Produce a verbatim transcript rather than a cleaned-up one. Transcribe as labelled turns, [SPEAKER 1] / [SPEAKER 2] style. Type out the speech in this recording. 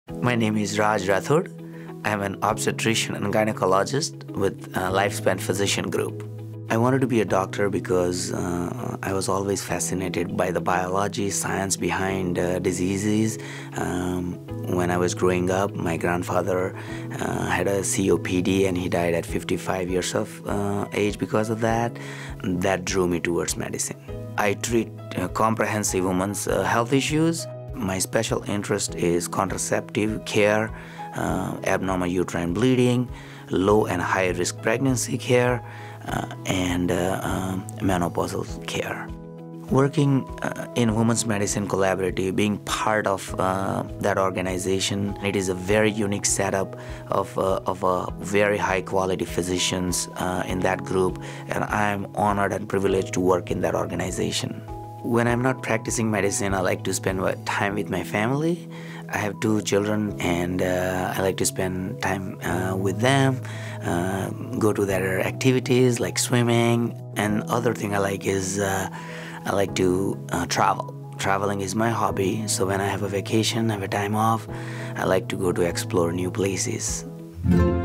[SPEAKER 1] My name is Raj Rathod. I am an obstetrician and gynecologist with uh, Lifespan Physician Group. I wanted to be a doctor because uh, I was always fascinated by the biology, science behind uh, diseases. Um, when I was growing up, my grandfather uh, had a C O P D and he died at fifty-five years of uh, age because of that. That drew me towards medicine. I treat uh, comprehensive women's uh, health issues. My special interest is contraceptive care, uh, abnormal uterine bleeding, low and high risk pregnancy care, uh, and uh, um, menopausal care. Working uh, in Women's Medicine Collaborative, being part of uh, that organization, it is a very unique setup of, uh, of uh, very high quality physicians uh, in that group, and I'm honored and privileged to work in that organization. When I'm not practicing medicine, I like to spend time with my family. I have two children and uh, I like to spend time uh, with them, uh, go to their activities like swimming. And other thing I like is uh, I like to uh, travel. Traveling is my hobby, so when I have a vacation, I have a time off, I like to go to explore new places.